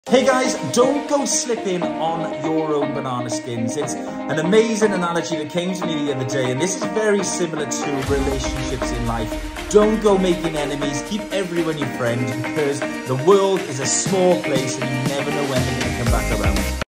Hey guys, don't go slipping on your own banana skins. It's an amazing analogy that came to me the other day, and this is very similar to relationships in life. Don't go making enemies, keep everyone your friend, because the world is a small place and you never know when they're going to come back around.